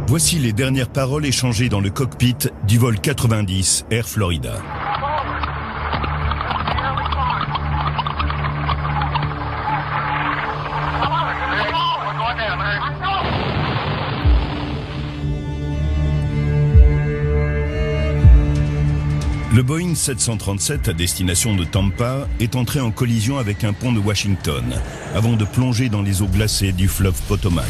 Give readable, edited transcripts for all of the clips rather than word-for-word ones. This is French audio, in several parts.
Voici les dernières paroles échangées dans le cockpit du vol 90 Air Florida. Le Boeing 737 à destination de Tampa est entré en collision avec un pont de Washington avant de plonger dans les eaux glacées du fleuve Potomac.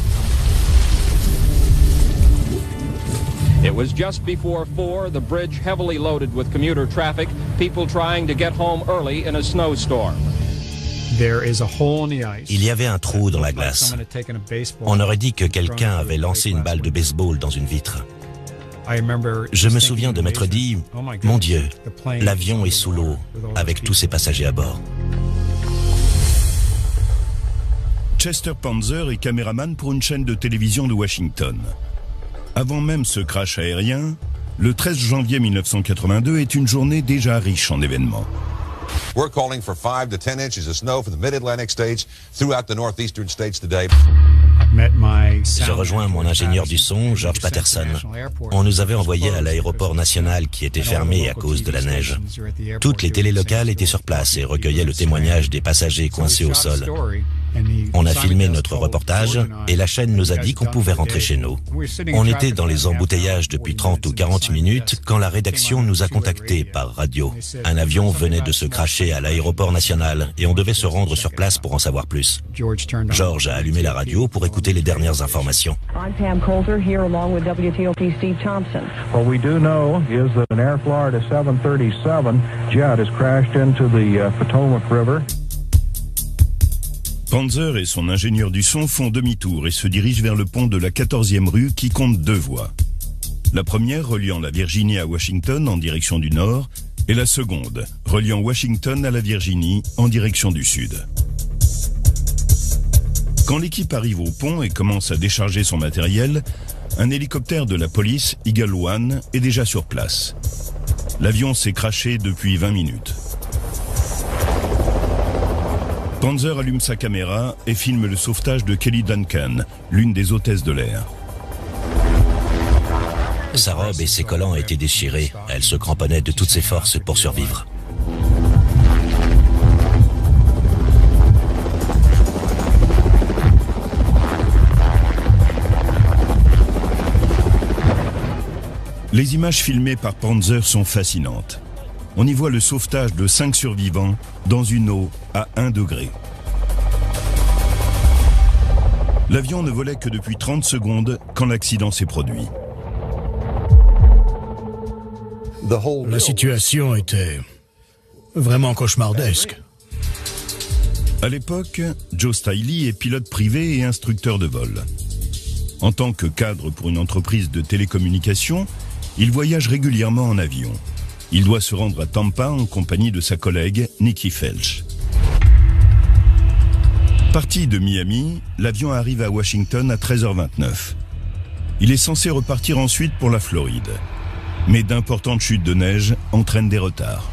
It was just before 4, the bridge heavily loaded with commuter traffic, people trying to get home early in a snowstorm. Il y avait un trou dans la glace. On aurait dit que quelqu'un avait lancé une balle de baseball dans une vitre. Je me souviens de m'être dit, mon Dieu, l'avion est sous l'eau, avec tous ses passagers à bord. Chester Panzer est caméraman pour une chaîne de télévision de Washington. Avant même ce crash aérien, le 13 janvier 1982 est une journée déjà riche en événements. We're calling for 5 to 10 inches of snow from the mid-Atlantic states throughout the northeastern states today. Je rejoins mon ingénieur du son, George Patterson. On nous avait envoyés à l'aéroport national qui était fermé à cause de la neige. Toutes les télés locales étaient sur place et recueillaient le témoignage des passagers coincés au sol. On a filmé notre reportage et la chaîne nous a dit qu'on pouvait rentrer chez nous. On était dans les embouteillages depuis 30 ou 40 minutes quand la rédaction nous a contactés par radio. Un avion venait de se crasher à l'aéroport national et on devait se rendre sur place pour en savoir plus. George a allumé la radio pour écouter les dernières informations. I'm Pam Coulter here along with WTOP Steve Thompson. What we do know is that an Air Florida 737 jet has crashed into the Potomac River. Panzer et son ingénieur du son font demi-tour et se dirigent vers le pont de la 14e rue qui compte 2 voies. La première reliant la Virginie à Washington en direction du nord et la seconde reliant Washington à la Virginie en direction du sud. Quand l'équipe arrive au pont et commence à décharger son matériel, un hélicoptère de la police, Eagle One, est déjà sur place. L'avion s'est crashé depuis 20 minutes. Panzer allume sa caméra et filme le sauvetage de Kelly Duncan, l'une des hôtesses de l'air. Sa robe et ses collants étaient déchirés. Elle se cramponnait de toutes ses forces pour survivre. Les images filmées par Panzer sont fascinantes. On y voit le sauvetage de 5 survivants dans une eau à 1 degré. L'avion ne volait que depuis 30 secondes quand l'accident s'est produit. La situation était vraiment cauchemardesque. À l'époque, Joe Stiley est pilote privé et instructeur de vol. En tant que cadre pour une entreprise de télécommunications, il voyage régulièrement en avion. Il doit se rendre à Tampa en compagnie de sa collègue Nikki Felch. Parti de Miami, l'avion arrive à Washington à 13h29. Il est censé repartir ensuite pour la Floride. Mais d'importantes chutes de neige entraînent des retards.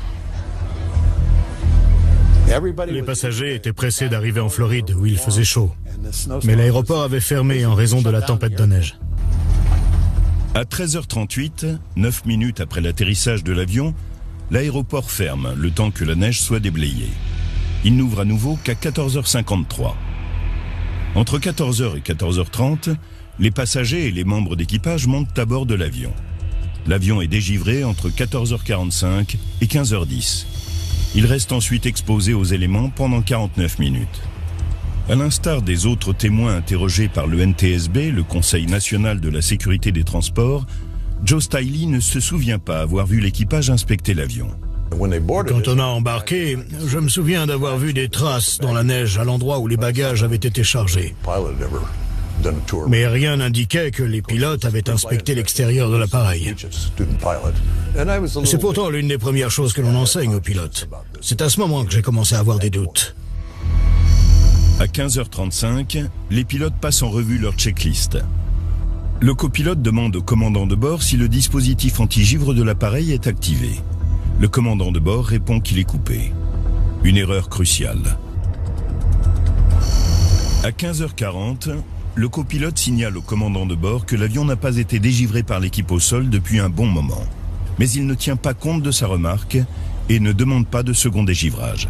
Les passagers étaient pressés d'arriver en Floride où il faisait chaud. Mais l'aéroport avait fermé en raison de la tempête de neige. À 13h38, 9 minutes après l'atterrissage de l'avion, l'aéroport ferme le temps que la neige soit déblayée. Il n'ouvre à nouveau qu'à 14h53. Entre 14h et 14h30, les passagers et les membres d'équipage montent à bord de l'avion. L'avion est dégivré entre 14h45 et 15h10. Il reste ensuite exposé aux éléments pendant 49 minutes. À l'instar des autres témoins interrogés par le NTSB, le Conseil national de la sécurité des transports, Joe Stiley ne se souvient pas avoir vu l'équipage inspecter l'avion. Quand on a embarqué, je me souviens d'avoir vu des traces dans la neige à l'endroit où les bagages avaient été chargés. Mais rien n'indiquait que les pilotes avaient inspecté l'extérieur de l'appareil. C'est pourtant l'une des premières choses que l'on enseigne aux pilotes. C'est à ce moment que j'ai commencé à avoir des doutes. À 15h35, les pilotes passent en revue leur checklist. Le copilote demande au commandant de bord si le dispositif anti-givre de l'appareil est activé. Le commandant de bord répond qu'il est coupé. Une erreur cruciale. À 15h40, le copilote signale au commandant de bord que l'avion n'a pas été dégivré par l'équipe au sol depuis un bon moment. Mais il ne tient pas compte de sa remarque et ne demande pas de second dégivrage.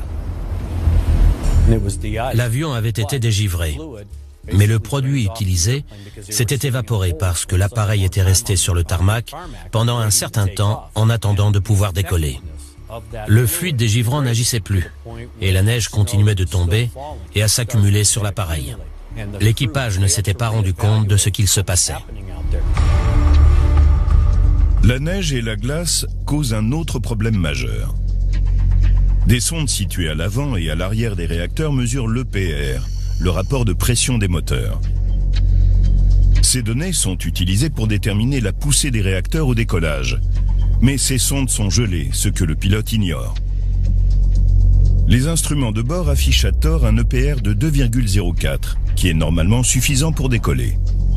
L'avion avait été dégivré, mais le produit utilisé s'était évaporé parce que l'appareil était resté sur le tarmac pendant un certain temps en attendant de pouvoir décoller. Le fluide dégivrant n'agissait plus et la neige continuait de tomber et à s'accumuler sur l'appareil. L'équipage ne s'était pas rendu compte de ce qu'il se passait. La neige et la glace causent un autre problème majeur. Des sondes situées à l'avant et à l'arrière des réacteurs mesurent l'EPR, le rapport de pression des moteurs. Ces données sont utilisées pour déterminer la poussée des réacteurs au décollage. Mais ces sondes sont gelées, ce que le pilote ignore. Les instruments de bord affichent à tort un EPR de 2,04, qui est normalement suffisant pour décoller.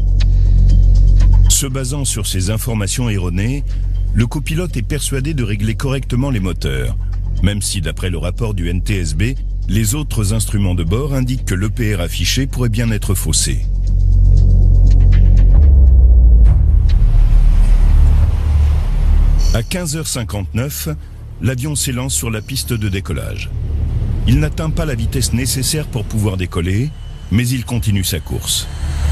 Se basant sur ces informations erronées, le copilote est persuadé de régler correctement les moteurs, même si d'après le rapport du NTSB, les autres instruments de bord indiquent que l'EPR affiché pourrait bien être faussé. À 15h59, l'avion s'élance sur la piste de décollage. Il n'atteint pas la vitesse nécessaire pour pouvoir décoller, mais il continue sa course.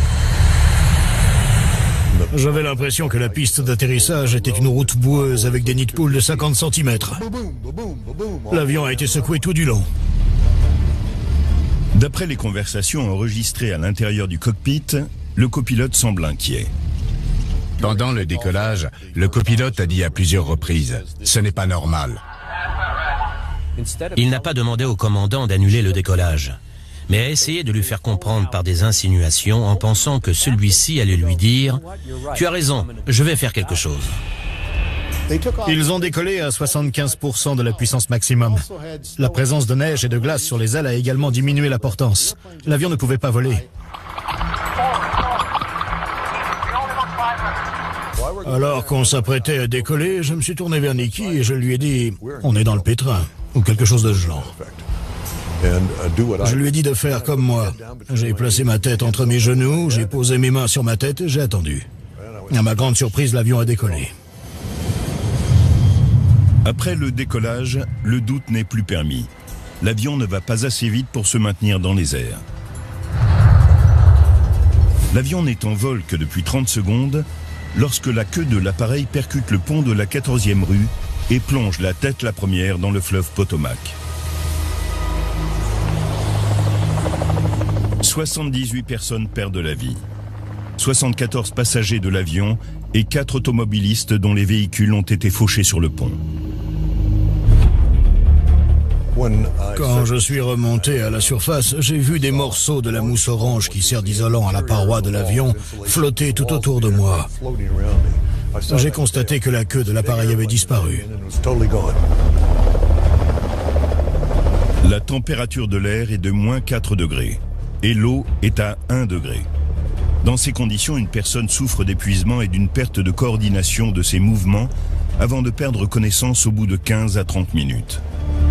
J'avais l'impression que la piste d'atterrissage était une route boueuse avec des nids de poules de 50 cm. L'avion a été secoué tout du long. D'après les conversations enregistrées à l'intérieur du cockpit, le copilote semble inquiet. Pendant le décollage, le copilote a dit à plusieurs reprises « Ce n'est pas normal ». Il n'a pas demandé au commandant d'annuler le décollage, mais a essayé de lui faire comprendre par des insinuations en pensant que celui-ci allait lui dire « Tu as raison, je vais faire quelque chose ». Ils ont décollé à 75% de la puissance maximum. La présence de neige et de glace sur les ailes a également diminué la portance. L'avion ne pouvait pas voler. Alors qu'on s'apprêtait à décoller, je me suis tourné vers Nicky et je lui ai dit « On est dans le pétrin » ou quelque chose de ce genre. Je lui ai dit de faire comme moi. J'ai placé ma tête entre mes genoux, j'ai posé mes mains sur ma tête et j'ai attendu. À ma grande surprise, l'avion a décollé. Après le décollage, le doute n'est plus permis. L'avion ne va pas assez vite pour se maintenir dans les airs. L'avion n'est en vol que depuis 30 secondes lorsque la queue de l'appareil percute le pont de la 14e rue et plonge la tête la première dans le fleuve Potomac. 78 personnes perdent la vie. 74 passagers de l'avion et 4 automobilistes dont les véhicules ont été fauchés sur le pont. Quand je suis remonté à la surface, j'ai vu des morceaux de la mousse orange qui sert d'isolant à la paroi de l'avion flotter tout autour de moi. J'ai constaté que la queue de l'appareil avait disparu. La température de l'air est de -4 degrés et l'eau est à 1 degré. Dans ces conditions, une personne souffre d'épuisement et d'une perte de coordination de ses mouvements avant de perdre connaissance au bout de 15 à 30 minutes.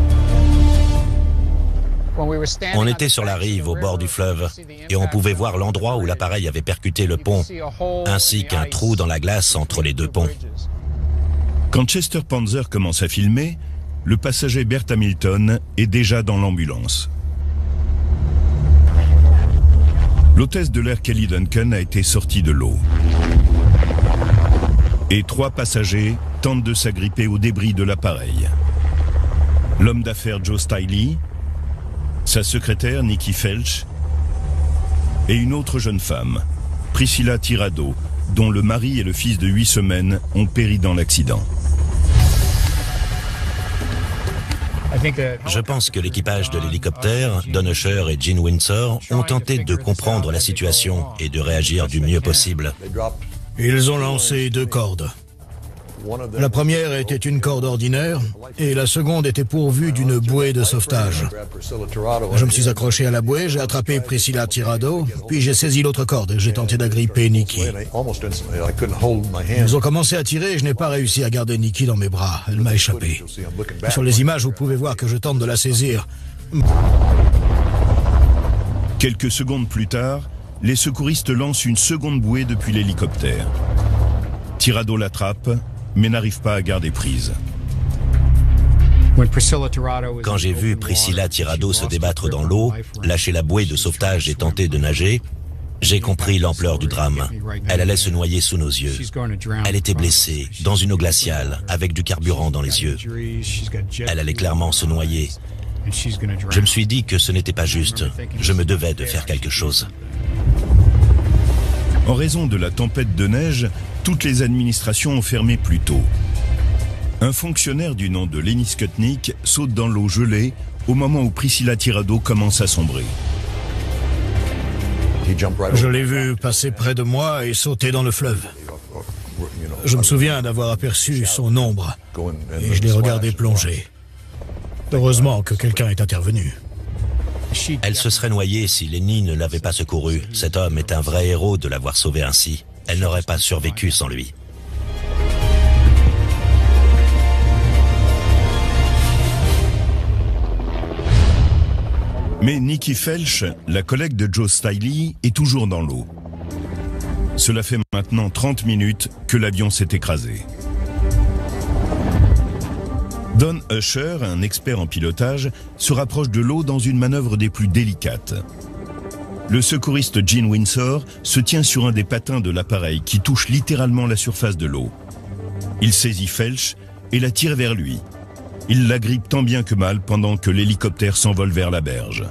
On était sur la rive au bord du fleuve et on pouvait voir l'endroit où l'appareil avait percuté le pont, ainsi qu'un trou dans la glace entre les deux ponts. Quand Chester Panzer commence à filmer, le passager Bert Hamilton est déjà dans l'ambulance. L'hôtesse de l'air Kelly Duncan a été sortie de l'eau. Et 3 passagers tentent de s'agripper aux débris de l'appareil. L'homme d'affaires Joe Stiley, sa secrétaire Nikki Felch et une autre jeune femme, Priscilla Tirado, dont le mari et le fils de 8 semaines ont péri dans l'accident. Je pense que l'équipage de l'hélicoptère, Don Usher et Gene Windsor, ont tenté de comprendre la situation et de réagir du mieux possible. Ils ont lancé 2 cordes. La première était une corde ordinaire et la seconde était pourvue d'une bouée de sauvetage. Je me suis accroché à la bouée, j'ai attrapé Priscilla Tirado, puis j'ai saisi l'autre corde et j'ai tenté d'agripper Nikki. Ils ont commencé à tirer et je n'ai pas réussi à garder Nikki dans mes bras. Elle m'a échappé. Sur les images, vous pouvez voir que je tente de la saisir. Quelques secondes plus tard, les secouristes lancent une seconde bouée depuis l'hélicoptère. Tirado l'attrape, mais n'arrive pas à garder prise. Quand j'ai vu Priscilla Tirado se débattre dans l'eau, lâcher la bouée de sauvetage et tenter de nager, j'ai compris l'ampleur du drame. Elle allait se noyer sous nos yeux. Elle était blessée, dans une eau glaciale, avec du carburant dans les yeux. Elle allait clairement se noyer. Je me suis dit que ce n'était pas juste. Je me devais de faire quelque chose. En raison de la tempête de neige, toutes les administrations ont fermé plus tôt. Un fonctionnaire du nom de Lenny Skutnik saute dans l'eau gelée au moment où Priscilla Tirado commence à sombrer. Je l'ai vu passer près de moi et sauter dans le fleuve. Je me souviens d'avoir aperçu son ombre et je l'ai regardé plonger. Heureusement que quelqu'un est intervenu. Elle se serait noyée si Lenny ne l'avait pas secourue. Cet homme est un vrai héros de l'avoir sauvée ainsi. Elle n'aurait pas survécu sans lui. Mais Nikki Felch, la collègue de Joe Stiley, est toujours dans l'eau. Cela fait maintenant 30 minutes que l'avion s'est écrasé. Don Usher, un expert en pilotage, se rapproche de l'eau dans une manœuvre des plus délicates. Le secouriste Gene Windsor se tient sur un des patins de l'appareil qui touche littéralement la surface de l'eau. Il saisit Felch et la tire vers lui. Il la grippe tant bien que mal pendant que l'hélicoptère s'envole vers la berge.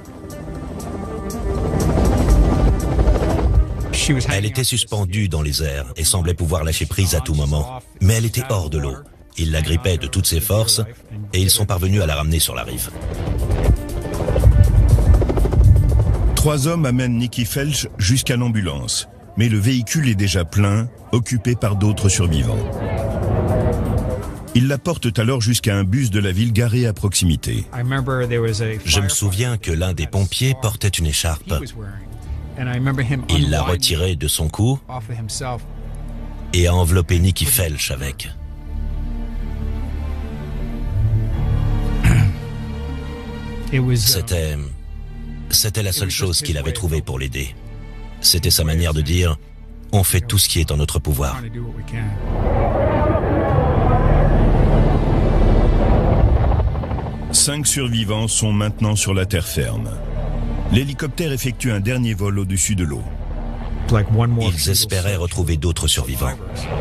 Elle était suspendue dans les airs et semblait pouvoir lâcher prise à tout moment. Mais elle était hors de l'eau. Il la grippait de toutes ses forces et ils sont parvenus à la ramener sur la rive. 3 hommes amènent Nikki Felch jusqu'à l'ambulance, mais le véhicule est déjà plein, occupé par d'autres survivants. Ils la portent alors jusqu'à un bus de la ville garé à proximité. Je me souviens que l'un des pompiers portait une écharpe. Il l'a retirée de son cou et a enveloppé Nikki Felch avec. C'était la seule chose qu'il avait trouvée pour l'aider. C'était sa manière de dire « On fait tout ce qui est en notre pouvoir ». Cinq survivants sont maintenant sur la terre ferme. L'hélicoptère effectue un dernier vol au-dessus de l'eau. Ils espéraient retrouver d'autres survivants.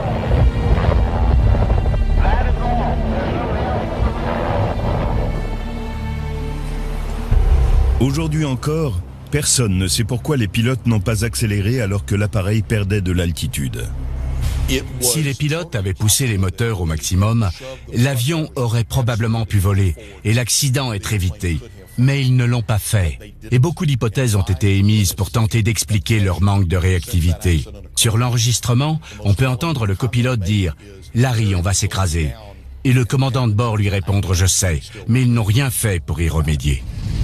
Aujourd'hui encore, personne ne sait pourquoi les pilotes n'ont pas accéléré alors que l'appareil perdait de l'altitude. Si les pilotes avaient poussé les moteurs au maximum, l'avion aurait probablement pu voler et l'accident être évité. Mais ils ne l'ont pas fait. Et beaucoup d'hypothèses ont été émises pour tenter d'expliquer leur manque de réactivité. Sur l'enregistrement, on peut entendre le copilote dire « Larry, on va s'écraser ». Et le commandant de bord lui répondre « Je sais », mais ils n'ont rien fait pour y remédier.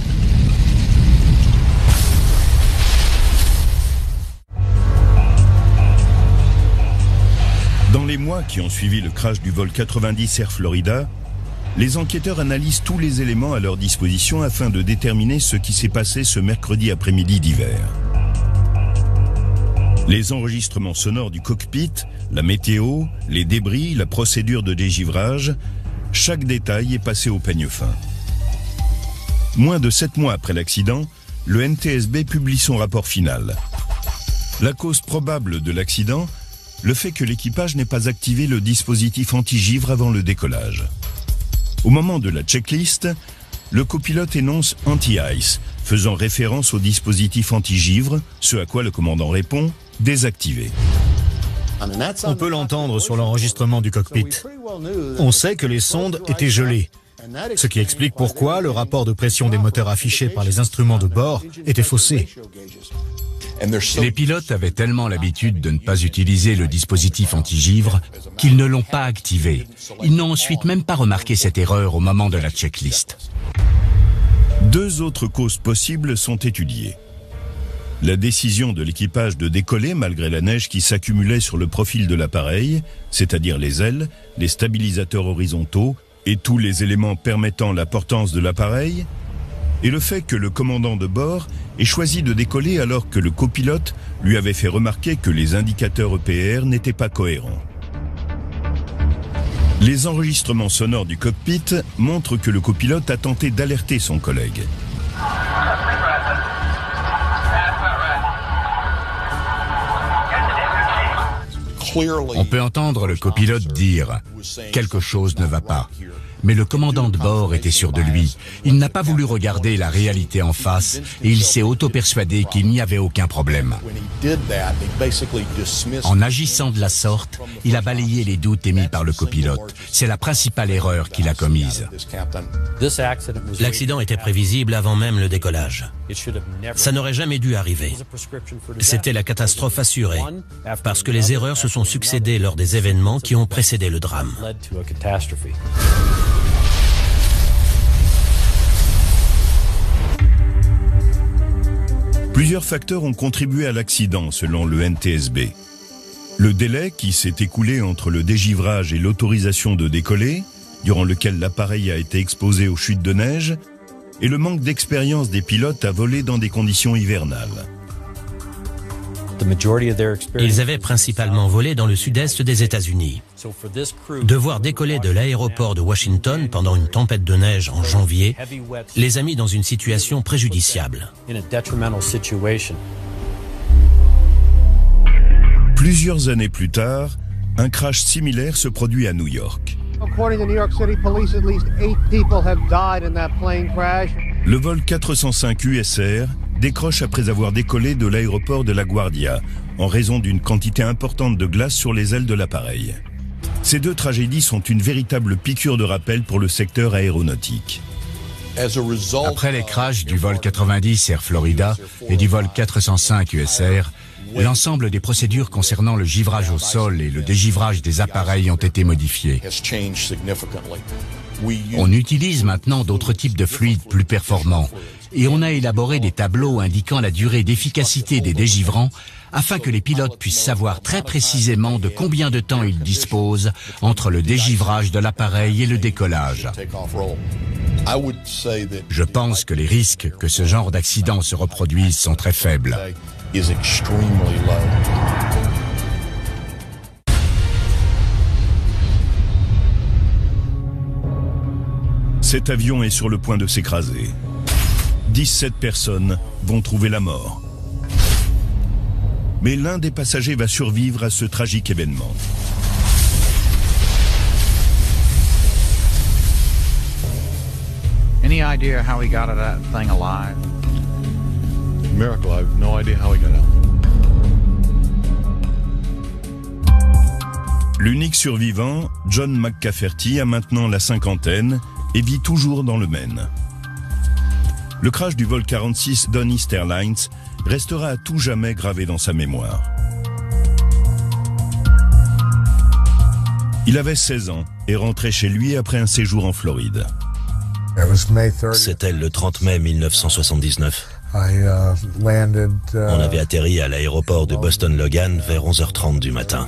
Dans les mois qui ont suivi le crash du vol 90 Air Florida, les enquêteurs analysent tous les éléments à leur disposition afin de déterminer ce qui s'est passé ce mercredi après-midi d'hiver. Les enregistrements sonores du cockpit, la météo, les débris, la procédure de dégivrage, chaque détail est passé au peigne fin. Moins de 7 mois après l'accident, le NTSB publie son rapport final. La cause probable de l'accident, le fait que l'équipage n'ait pas activé le dispositif anti-givre avant le décollage. Au moment de la checklist, le copilote énonce « anti-ice », faisant référence au dispositif anti-givre, ce à quoi le commandant répond « désactivé ». On peut l'entendre sur l'enregistrement du cockpit. On sait que les sondes étaient gelées, ce qui explique pourquoi le rapport de pression des moteurs affiché par les instruments de bord était faussé. Les pilotes avaient tellement l'habitude de ne pas utiliser le dispositif anti-givre qu'ils ne l'ont pas activé. Ils n'ont ensuite même pas remarqué cette erreur au moment de la checklist. 2 autres causes possibles sont étudiées. La décision de l'équipage de décoller malgré la neige qui s'accumulait sur le profil de l'appareil, c'est-à-dire les ailes, les stabilisateurs horizontaux et tous les éléments permettant la portance de l'appareil, et le fait que le commandant de bord ait choisi de décoller alors que le copilote lui avait fait remarquer que les indicateurs EPR n'étaient pas cohérents. Les enregistrements sonores du cockpit montrent que le copilote a tenté d'alerter son collègue. On peut entendre le copilote dire « quelque chose ne va pas ». Mais le commandant de bord était sûr de lui. Il n'a pas voulu regarder la réalité en face et il s'est auto-persuadé qu'il n'y avait aucun problème. En agissant de la sorte, il a balayé les doutes émis par le copilote. C'est la principale erreur qu'il a commise. L'accident était prévisible avant même le décollage. Ça n'aurait jamais dû arriver. C'était la catastrophe assurée, parce que les erreurs se sont succédées lors des événements qui ont précédé le drame. Plusieurs facteurs ont contribué à l'accident, selon le NTSB. Le délai qui s'est écoulé entre le dégivrage et l'autorisation de décoller, durant lequel l'appareil a été exposé aux chutes de neige, et le manque d'expérience des pilotes à voler dans des conditions hivernales. Ils avaient principalement volé dans le sud-est des États-Unis. Devoir décoller de l'aéroport de Washington pendant une tempête de neige en janvier les a mis dans une situation préjudiciable. Plusieurs années plus tard, un crash similaire se produit à New York. Le vol 405 USR décroche après avoir décollé de l'aéroport de LaGuardia en raison d'une quantité importante de glace sur les ailes de l'appareil. Ces deux tragédies sont une véritable piqûre de rappel pour le secteur aéronautique. Après les crashs du vol 90 Air Florida et du vol 405 USR, l'ensemble des procédures concernant le givrage au sol et le dégivrage des appareils ont été modifiées. On utilise maintenant d'autres types de fluides plus performants et on a élaboré des tableaux indiquant la durée d'efficacité des dégivrants afin que les pilotes puissent savoir très précisément de combien de temps ils disposent entre le dégivrage de l'appareil et le décollage. Je pense que les risques que ce genre d'accident se reproduise sont très faibles. Cet avion est sur le point de s'écraser. 17 personnes vont trouver la mort. Mais l'un des passagers va survivre à ce tragique événement. Any idea how he got out of that thing alive? Miracle, I have no idea how he got out. L'unique survivant, John McCafferty, a maintenant la cinquantaine et vit toujours dans le Maine. Le crash du vol 46 Doneast Airlines restera à tout jamais gravé dans sa mémoire. Il avait 16 ans et rentrait chez lui après un séjour en Floride. C'était le 30 mai 1979. On avait atterri à l'aéroport de Boston Logan vers 11h30 du matin.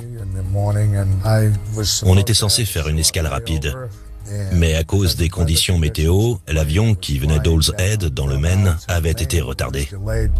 On était censé faire une escale rapide. Mais à cause des conditions météo, l'avion qui venait d'Hall's Head, dans le Maine, avait été retardé.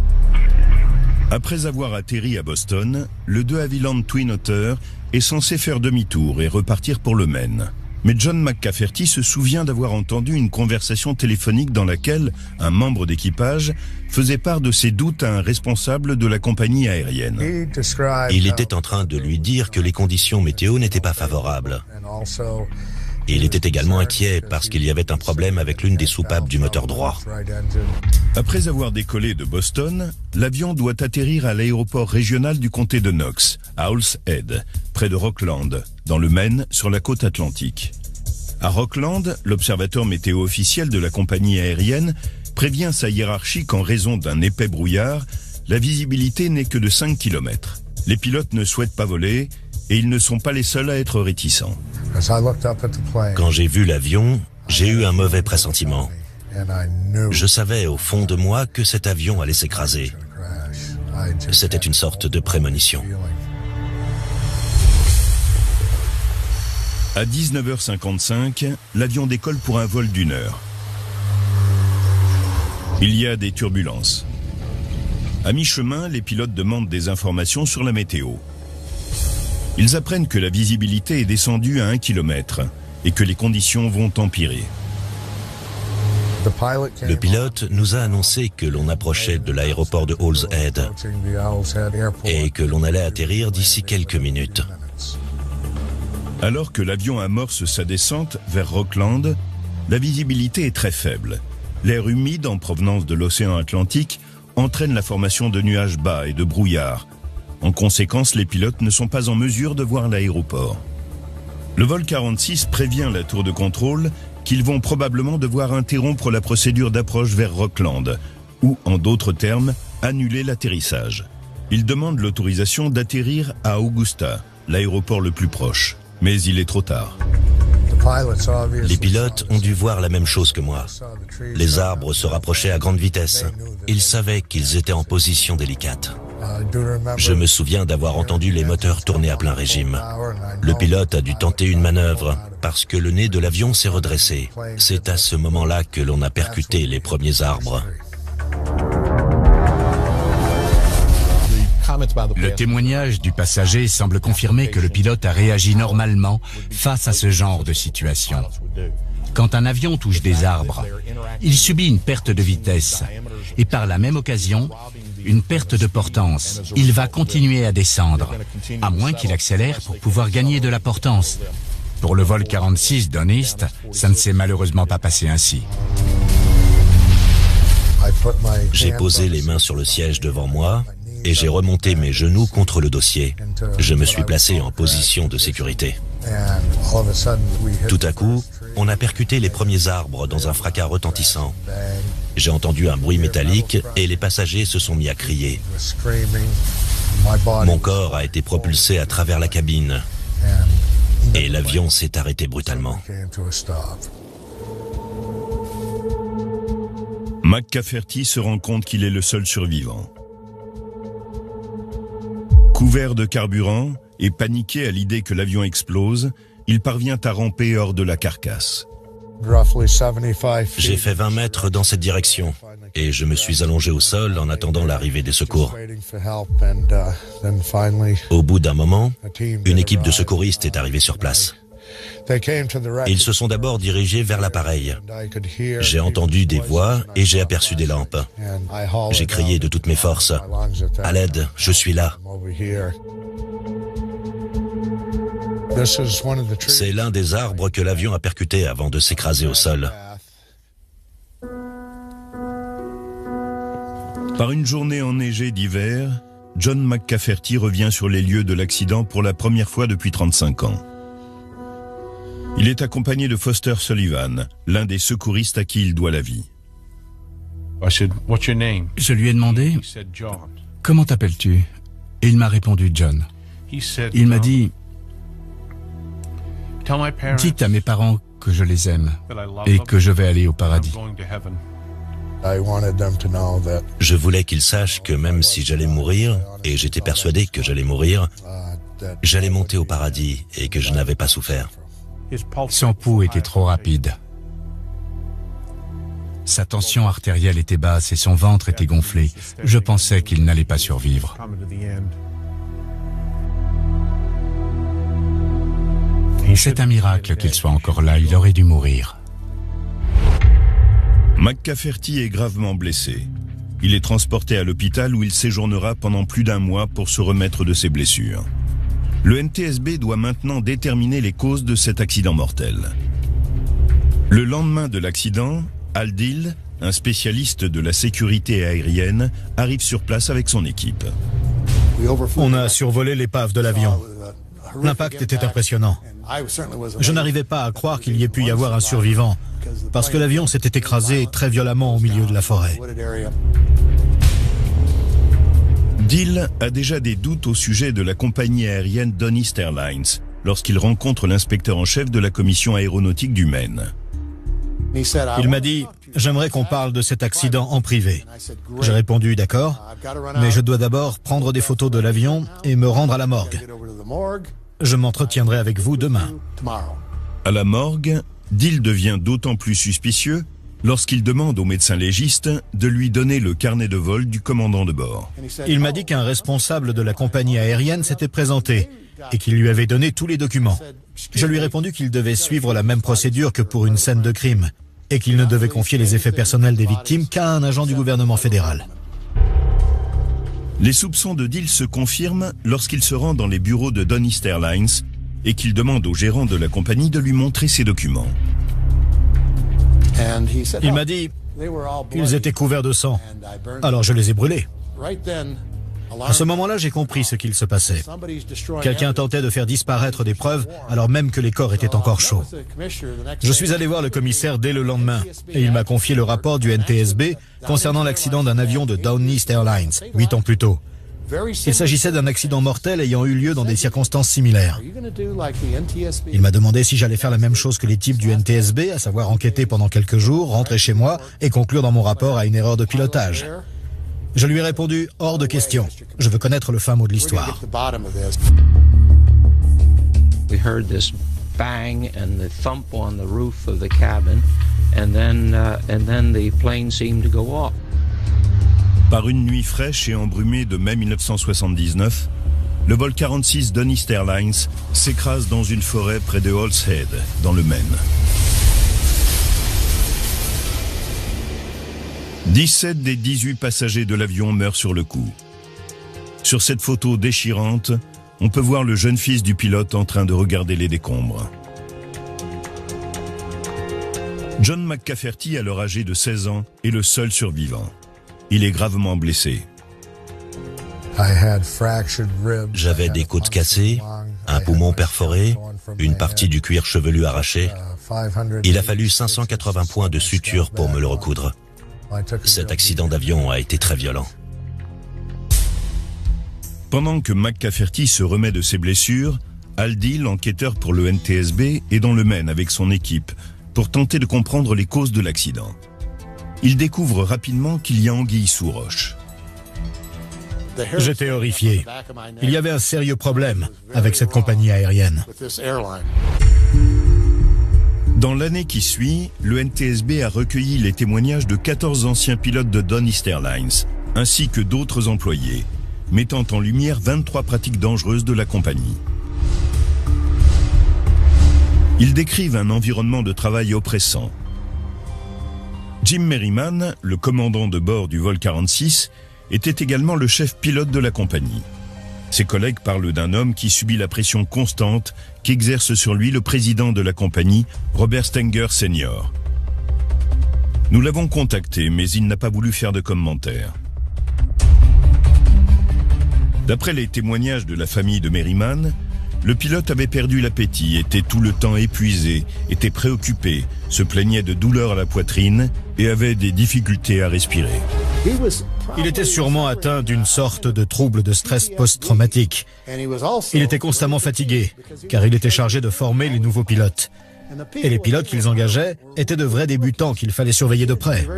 Après avoir atterri à Boston, le de Havilland Twin Otter est censé faire demi-tour et repartir pour le Maine. Mais John McCafferty se souvient d'avoir entendu une conversation téléphonique dans laquelle un membre d'équipage faisait part de ses doutes à un responsable de la compagnie aérienne. Il était en train de lui dire que les conditions météo n'étaient pas favorables. Il était également inquiet parce qu'il y avait un problème avec l'une des soupapes du moteur droit. Après avoir décollé de Boston, l'avion doit atterrir à l'aéroport régional du comté de Knox, à Hall's Head, près de Rockland, dans le Maine, sur la côte atlantique. À Rockland, l'observateur météo officiel de la compagnie aérienne prévient sa hiérarchie qu'en raison d'un épais brouillard, la visibilité n'est que de 5 km. Les pilotes ne souhaitent pas voler et ils ne sont pas les seuls à être réticents. Quand j'ai vu l'avion, j'ai eu un mauvais pressentiment. Je savais au fond de moi que cet avion allait s'écraser. C'était une sorte de prémonition. À 19h55, l'avion décolle pour un vol d'1 heure. Il y a des turbulences. À mi-chemin, les pilotes demandent des informations sur la météo. Ils apprennent que la visibilité est descendue à 1 km et que les conditions vont empirer. Le pilote nous a annoncé que l'on approchait de l'aéroport de Halls Head et que l'on allait atterrir d'ici quelques minutes. Alors que l'avion amorce sa descente vers Rockland, la visibilité est très faible. L'air humide en provenance de l'océan Atlantique entraîne la formation de nuages bas et de brouillard. En conséquence, les pilotes ne sont pas en mesure de voir l'aéroport. Le vol 46 prévient la tour de contrôle qu'ils vont probablement devoir interrompre la procédure d'approche vers Rockland, ou, en d'autres termes, annuler l'atterrissage. Ils demandent l'autorisation d'atterrir à Augusta, l'aéroport le plus proche. Mais il est trop tard. Les pilotes ont dû voir la même chose que moi. Les arbres se rapprochaient à grande vitesse. Ils savaient qu'ils étaient en position délicate. Je me souviens d'avoir entendu les moteurs tourner à plein régime. Le pilote a dû tenter une manœuvre parce que le nez de l'avion s'est redressé. C'est à ce moment-là que l'on a percuté les premiers arbres. Le témoignage du passager semble confirmer que le pilote a réagi normalement face à ce genre de situation. Quand un avion touche des arbres, il subit une perte de vitesse et par la même occasion, une perte de portance. Il va continuer à descendre, à moins qu'il accélère pour pouvoir gagner de la portance. Pour le vol 46 Don East, ça ne s'est malheureusement pas passé ainsi. J'ai posé les mains sur le siège devant moi et j'ai remonté mes genoux contre le dossier. Je me suis placé en position de sécurité. Tout à coup, on a percuté les premiers arbres dans un fracas retentissant. J'ai entendu un bruit métallique et les passagers se sont mis à crier. Mon corps a été propulsé à travers la cabine et l'avion s'est arrêté brutalement. McCafferty se rend compte qu'il est le seul survivant. Couvert de carburant et paniqué à l'idée que l'avion explose, il parvient à ramper hors de la carcasse. J'ai fait 20 mètres dans cette direction et je me suis allongé au sol en attendant l'arrivée des secours. Au bout d'un moment, une équipe de secouristes est arrivée sur place. Ils se sont d'abord dirigés vers l'appareil. J'ai entendu des voix et j'ai aperçu des lampes. J'ai crié de toutes mes forces. « À l'aide, je suis là !» C'est l'un des arbres que l'avion a percuté avant de s'écraser au sol. Par une journée enneigée d'hiver, John McCafferty revient sur les lieux de l'accident pour la première fois depuis 35 ans. Il est accompagné de Foster Sullivan, l'un des secouristes à qui il doit la vie. Je lui ai demandé « Comment t'appelles-tu » et il m'a répondu « John ». Il m'a dit « Dites à mes parents que je les aime et que je vais aller au paradis ». Je voulais qu'ils sachent que même si j'allais mourir, et j'étais persuadé que j'allais mourir, j'allais monter au paradis et que je n'avais pas souffert. Son pouls était trop rapide. Sa tension artérielle était basse et son ventre était gonflé. Je pensais qu'il n'allait pas survivre. C'est un miracle qu'il soit encore là, il aurait dû mourir. McCafferty est gravement blessé. Il est transporté à l'hôpital où il séjournera pendant plus d'1 mois pour se remettre de ses blessures. Le NTSB doit maintenant déterminer les causes de cet accident mortel. Le lendemain de l'accident, Al Dill, un spécialiste de la sécurité aérienne, arrive sur place avec son équipe. On a survolé l'épave de l'avion. L'impact était impressionnant. Je n'arrivais pas à croire qu'il y ait pu y avoir un survivant, parce que l'avion s'était écrasé très violemment au milieu de la forêt. Dill a déjà des doutes au sujet de la compagnie aérienne Don East Airlines lorsqu'il rencontre l'inspecteur en chef de la commission aéronautique du Maine. Il m'a dit « J'aimerais qu'on parle de cet accident en privé ». J'ai répondu « D'accord, mais je dois d'abord prendre des photos de l'avion et me rendre à la morgue. Je m'entretiendrai avec vous demain. » À la morgue, Dill devient d'autant plus suspicieux lorsqu'il demande au médecin légiste de lui donner le carnet de vol du commandant de bord. Il m'a dit qu'un responsable de la compagnie aérienne s'était présenté et qu'il lui avait donné tous les documents. Je lui ai répondu qu'il devait suivre la même procédure que pour une scène de crime et qu'il ne devait confier les effets personnels des victimes qu'à un agent du gouvernement fédéral. Les soupçons de deal se confirment lorsqu'il se rend dans les bureaux de Donist Airlines et qu'il demande au gérant de la compagnie de lui montrer ses documents. Il m'a dit qu'ils étaient couverts de sang, alors je les ai brûlés. À ce moment-là, j'ai compris ce qu'il se passait. Quelqu'un tentait de faire disparaître des preuves alors même que les corps étaient encore chauds. Je suis allé voir le commissaire dès le lendemain et il m'a confié le rapport du NTSB concernant l'accident d'un avion de Donist Airlines, 8 ans plus tôt. Il s'agissait d'un accident mortel ayant eu lieu dans des circonstances similaires. Il m'a demandé si j'allais faire la même chose que les types du NTSB, à savoir enquêter pendant quelques jours, rentrer chez moi et conclure dans mon rapport à une erreur de pilotage. Je lui ai répondu, hors de question. Je veux connaître le fin mot de l'histoire. We heard this bang and the thump on the roof of the cabin, and then the plane seemed to go off. Par une nuit fraîche et embrumée de mai 1979, le vol 46 Donist Airlines s'écrase dans une forêt près de Halls Head, dans le Maine. 17 des 18 passagers de l'avion meurent sur le coup. Sur cette photo déchirante, on peut voir le jeune fils du pilote en train de regarder les décombres. John McCafferty, alors âgé de 16 ans, est le seul survivant. Il est gravement blessé. J'avais des côtes cassées, un poumon perforé, une partie du cuir chevelu arraché. Il a fallu 580 points de suture pour me le recoudre. Cet accident d'avion a été très violent. Pendant que McCafferty se remet de ses blessures, Al Deal, enquêteur pour le NTSB, est dans le Maine avec son équipe pour tenter de comprendre les causes de l'accident. Il découvre rapidement qu'il y a anguille sous roche. J'étais horrifié. Il y avait un sérieux problème avec cette compagnie aérienne. Dans l'année qui suit, le NTSB a recueilli les témoignages de 14 anciens pilotes de Donist Airlines, ainsi que d'autres employés, mettant en lumière 23 pratiques dangereuses de la compagnie. Ils décrivent un environnement de travail oppressant. Jim Merriman, le commandant de bord du vol 46, était également le chef pilote de la compagnie. Ses collègues parlent d'un homme qui subit la pression constante qu'exerce sur lui le président de la compagnie, Robert Stenger Sr. Nous l'avons contacté, mais il n'a pas voulu faire de commentaires. D'après les témoignages de la famille de Merriman, le pilote avait perdu l'appétit, était tout le temps épuisé, était préoccupé, se plaignait de douleurs à la poitrine et avait des difficultés à respirer. Il était sûrement atteint d'une sorte de trouble de stress post-traumatique. Il était constamment fatigué, car il était chargé de former les nouveaux pilotes. Et les pilotes qu'ils engageaient étaient de vrais débutants qu'il fallait surveiller de près.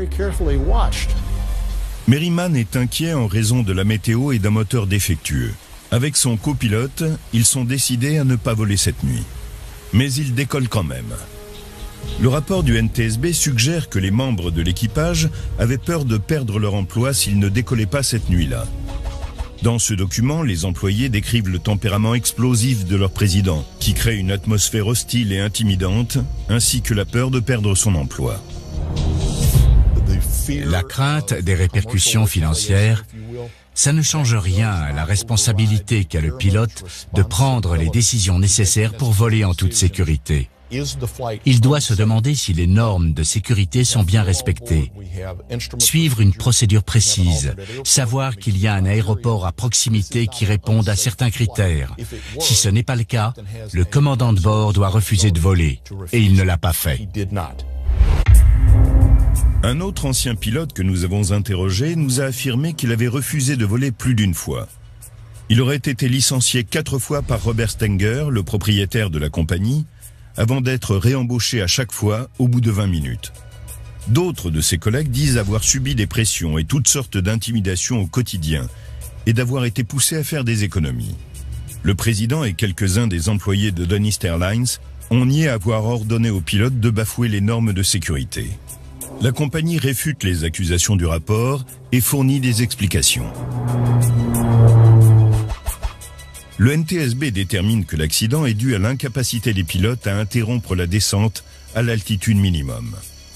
Merriman est inquiet en raison de la météo et d'un moteur défectueux. Avec son copilote, ils sont décidés à ne pas voler cette nuit. Mais ils décollent quand même. Le rapport du NTSB suggère que les membres de l'équipage avaient peur de perdre leur emploi s'ils ne décollaient pas cette nuit-là. Dans ce document, les employés décrivent le tempérament explosif de leur président, qui crée une atmosphère hostile et intimidante, ainsi que la peur de perdre son emploi. La crainte des répercussions financières, ça ne change rien à la responsabilité qu'a le pilote de prendre les décisions nécessaires pour voler en toute sécurité. Il doit se demander si les normes de sécurité sont bien respectées, suivre une procédure précise, savoir qu'il y a un aéroport à proximité qui réponde à certains critères. Si ce n'est pas le cas, le commandant de bord doit refuser de voler, et il ne l'a pas fait. Un autre ancien pilote que nous avons interrogé nous a affirmé qu'il avait refusé de voler plus d'une fois. Il aurait été licencié 4 fois par Robert Stenger, le propriétaire de la compagnie, avant d'être réembauché à chaque fois au bout de 20 minutes. D'autres de ses collègues disent avoir subi des pressions et toutes sortes d'intimidations au quotidien et d'avoir été poussés à faire des économies. Le président et quelques-uns des employés de Donist Airlines ont nié avoir ordonné aux pilotes de bafouer les normes de sécurité. La compagnie réfute les accusations du rapport et fournit des explications. Le NTSB détermine que l'accident est dû à l'incapacité des pilotes à interrompre la descente à l'altitude minimum.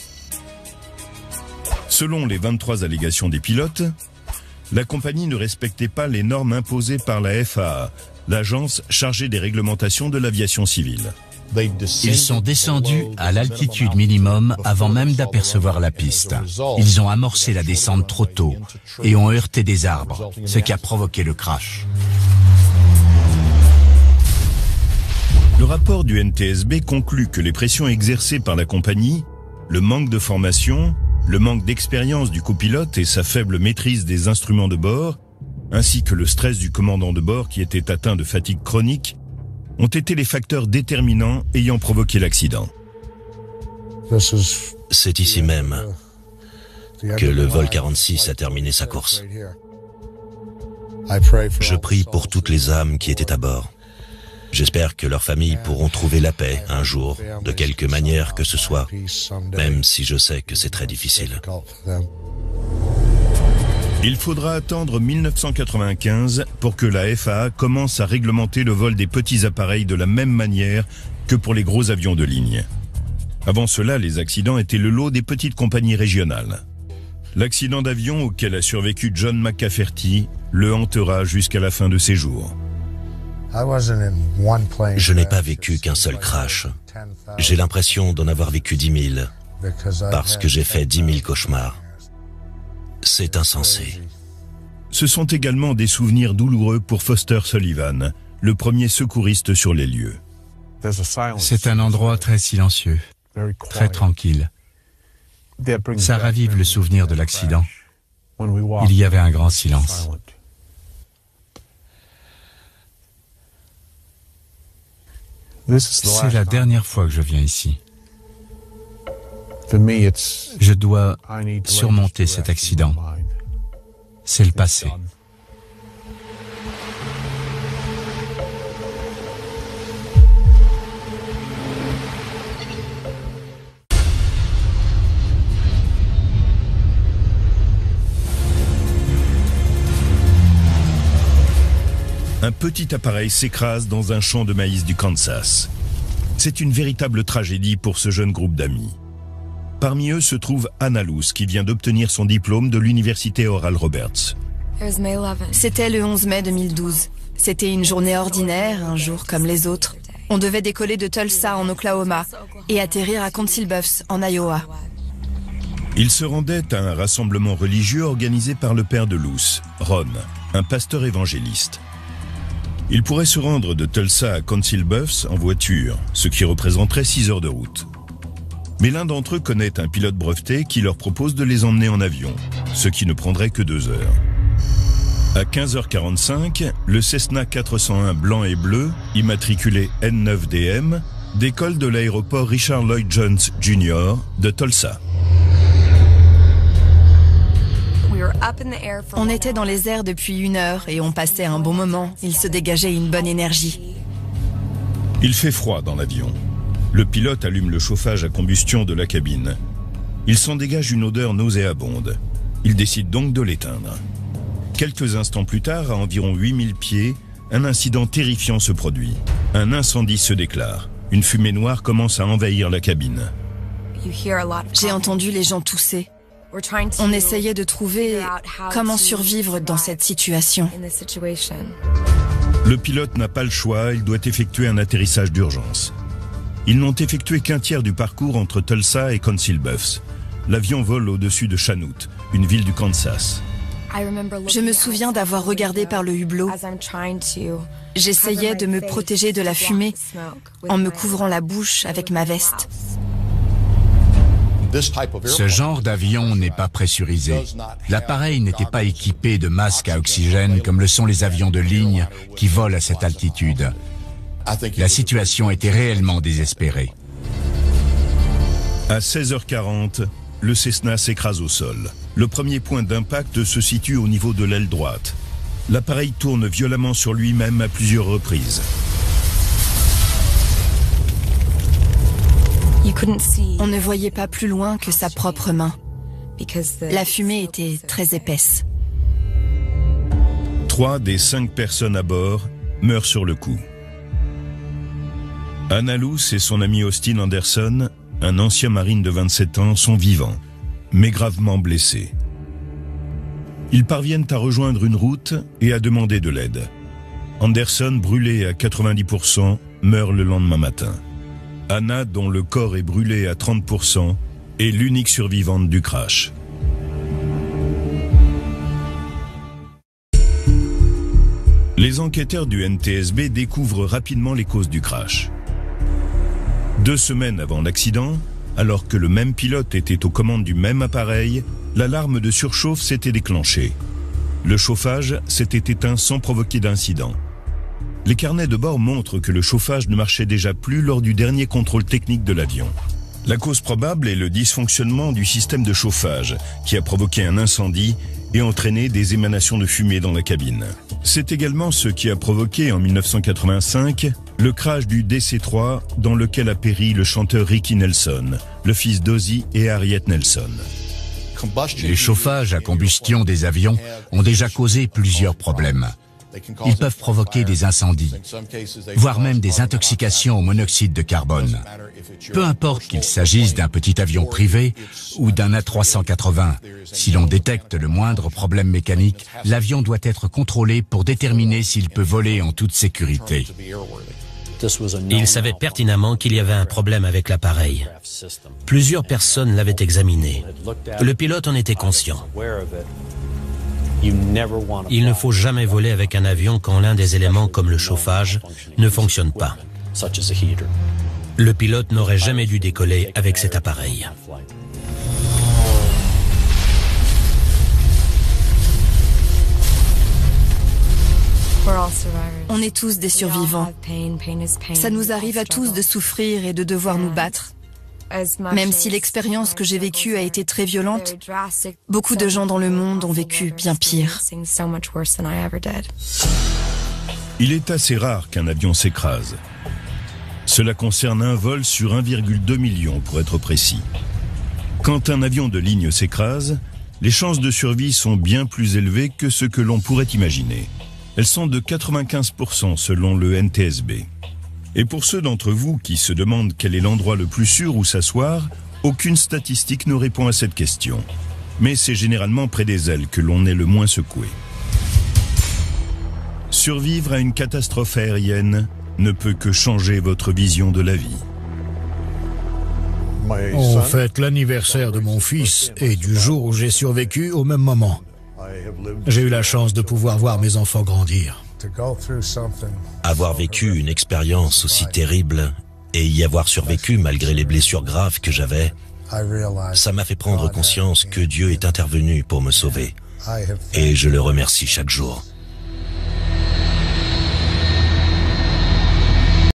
Selon les 23 allégations des pilotes, la compagnie ne respectait pas les normes imposées par la FAA, l'agence chargée des réglementations de l'aviation civile. Ils sont descendus à l'altitude minimum avant même d'apercevoir la piste. Ils ont amorcé la descente trop tôt et ont heurté des arbres, ce qui a provoqué le crash. Le rapport du NTSB conclut que les pressions exercées par la compagnie, le manque de formation, le manque d'expérience du copilote et sa faible maîtrise des instruments de bord, ainsi que le stress du commandant de bord qui était atteint de fatigue chronique, ont été les facteurs déterminants ayant provoqué l'accident. C'est ici même que le vol 46 a terminé sa course. Je prie pour toutes les âmes qui étaient à bord. J'espère que leurs familles pourront trouver la paix un jour, de quelque manière que ce soit, même si je sais que c'est très difficile. Il faudra attendre 1995 pour que la FAA commence à réglementer le vol des petits appareils de la même manière que pour les gros avions de ligne. Avant cela, les accidents étaient le lot des petites compagnies régionales. L'accident d'avion auquel a survécu John McCafferty le hantera jusqu'à la fin de ses jours. Je n'ai pas vécu qu'un seul crash. J'ai l'impression d'en avoir vécu 10 000, parce que j'ai fait 10 000 cauchemars. C'est insensé. Ce sont également des souvenirs douloureux pour Foster Sullivan, le premier secouriste sur les lieux. C'est un endroit très silencieux, très tranquille. Ça ravive le souvenir de l'accident. Il y avait un grand silence. C'est la dernière fois que je viens ici. Je dois surmonter cet accident. C'est le passé. Un petit appareil s'écrase dans un champ de maïs du Kansas. C'est une véritable tragédie pour ce jeune groupe d'amis. Parmi eux se trouve Anna Luce, qui vient d'obtenir son diplôme de l'université Oral Roberts. C'était le 11 mai 2012. C'était une journée ordinaire, un jour comme les autres. On devait décoller de Tulsa en Oklahoma et atterrir à Council Bluffs en Iowa. Ils se rendaient à un rassemblement religieux organisé par le père de Luce, Ron, un pasteur évangéliste. Ils pourraient se rendre de Tulsa à Council Bluffs en voiture, ce qui représenterait 6 heures de route. Mais l'un d'entre eux connaît un pilote breveté qui leur propose de les emmener en avion, ce qui ne prendrait que 2 heures. À 15h45, le Cessna 401 blanc et bleu, immatriculé N9DM, décolle de l'aéroport Richard Lloyd Jones Jr. de Tulsa. On était dans les airs depuis 1 heure et on passait un bon moment. Il se dégageait une bonne énergie. Il fait froid dans l'avion. Le pilote allume le chauffage à combustion de la cabine. Il s'en dégage une odeur nauséabonde. Il décide donc de l'éteindre. Quelques instants plus tard, à environ 8000 pieds, un incident terrifiant se produit. Un incendie se déclare. Une fumée noire commence à envahir la cabine. J'ai entendu les gens tousser. On essayait de trouver comment survivre dans cette situation. Le pilote n'a pas le choix, il doit effectuer un atterrissage d'urgence. Ils n'ont effectué qu'un tiers du parcours entre Tulsa et Council Bluffs. L'avion vole au-dessus de Chanute, une ville du Kansas. Je me souviens d'avoir regardé par le hublot. J'essayais de me protéger de la fumée en me couvrant la bouche avec ma veste. Ce genre d'avion n'est pas pressurisé. L'appareil n'était pas équipé de masques à oxygène comme le sont les avions de ligne qui volent à cette altitude. La situation était réellement désespérée. À 16h40, le Cessna s'écrase au sol. Le premier point d'impact se situe au niveau de l'aile droite. L'appareil tourne violemment sur lui-même à plusieurs reprises. On ne voyait pas plus loin que sa propre main. La fumée était très épaisse. 3 des 5 personnes à bord meurent sur le coup. Anna Luce et son ami Austin Anderson, un ancien marine de 27 ans, sont vivants, mais gravement blessés. Ils parviennent à rejoindre une route et à demander de l'aide. Anderson, brûlé à 90%, meurt le lendemain matin. Anna, dont le corps est brûlé à 30%, est l'unique survivante du crash. Les enquêteurs du NTSB découvrent rapidement les causes du crash. 2 semaines avant l'accident, alors que le même pilote était aux commandes du même appareil, l'alarme de surchauffe s'était déclenchée. Le chauffage s'était éteint sans provoquer d'incident. Les carnets de bord montrent que le chauffage ne marchait déjà plus lors du dernier contrôle technique de l'avion. La cause probable est le dysfonctionnement du système de chauffage qui a provoqué un incendie et entraîné des émanations de fumée dans la cabine. C'est également ce qui a provoqué en 1985 le crash du DC-3 dans lequel a péri le chanteur Ricky Nelson, le fils d'Ozzy et Harriet Nelson. Les chauffages à combustion des avions ont déjà causé plusieurs problèmes. Ils peuvent provoquer des incendies, voire même des intoxications au monoxyde de carbone. Peu importe qu'il s'agisse d'un petit avion privé ou d'un A380, si l'on détecte le moindre problème mécanique, l'avion doit être contrôlé pour déterminer s'il peut voler en toute sécurité. Il savait pertinemment qu'il y avait un problème avec l'appareil. Plusieurs personnes l'avaient examiné. Le pilote en était conscient. Il ne faut jamais voler avec un avion quand l'un des éléments comme le chauffage ne fonctionne pas. Le pilote n'aurait jamais dû décoller avec cet appareil. On est tous des survivants. Ça nous arrive à tous de souffrir et de devoir nous battre. Même si l'expérience que j'ai vécue a été très violente, beaucoup de gens dans le monde ont vécu bien pire. Il est assez rare qu'un avion s'écrase. Cela concerne un vol sur 1,2 million pour être précis. Quand un avion de ligne s'écrase, les chances de survie sont bien plus élevées que ce que l'on pourrait imaginer. Elles sont de 95% selon le NTSB. Et pour ceux d'entre vous qui se demandent quel est l'endroit le plus sûr où s'asseoir, aucune statistique ne répond à cette question. Mais c'est généralement près des ailes que l'on est le moins secoué. Survivre à une catastrophe aérienne ne peut que changer votre vision de la vie. On fête l'anniversaire de mon fils et du jour où j'ai survécu au même moment. J'ai eu la chance de pouvoir voir mes enfants grandir. Avoir vécu une expérience aussi terrible et y avoir survécu malgré les blessures graves que j'avais, ça m'a fait prendre conscience que Dieu est intervenu pour me sauver. Et je le remercie chaque jour.